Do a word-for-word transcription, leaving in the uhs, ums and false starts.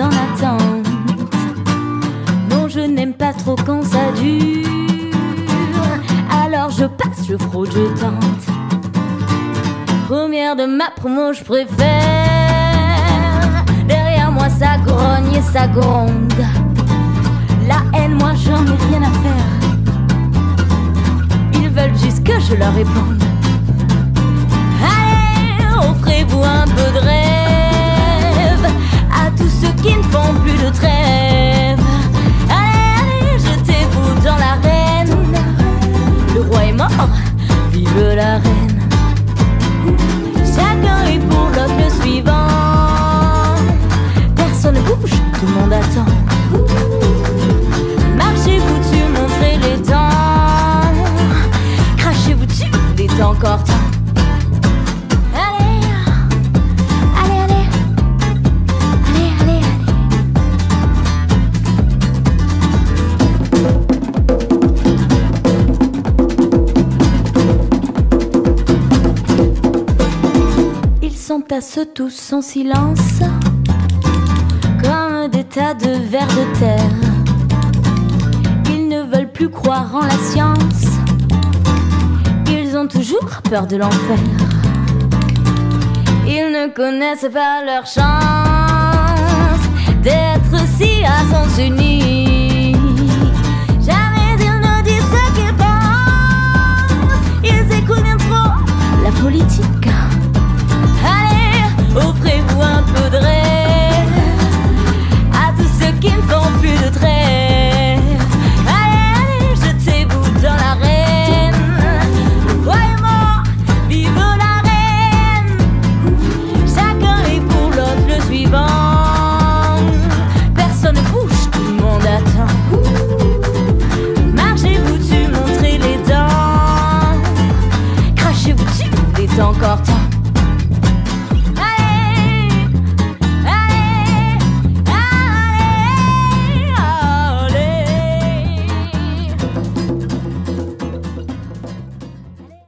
en attente. Non, je n'aime pas trop quand ça dure. Alors je passe, je fraude, je tente. Première de ma promo, je préfère. Derrière moi ça grogne et ça gronde. La haine, moi j'en ai rien à faire. Ils veulent juste que je leur réponde. Allez, offrez-vous un peu de rêve à tous ceux qui ne font plus de trêve. Allez, allez, jetez-vous dans l'arène. Le roi est mort, vive la reine. Chacun est pour l'autre le suivant. Personne ne bouge, tout le monde attend. Marchez-vous dessus, montrez les dents. Crachez-vous dessus, il est encore temps. Allez, allez, allez, allez, allez, allez. Ils s'entassent tous en silence, comme des tas de vers de terre. Ils ne veulent plus croire en la science. Ils ont toujours peur de l'enfer. Ils ne connaissent pas leur chance d'être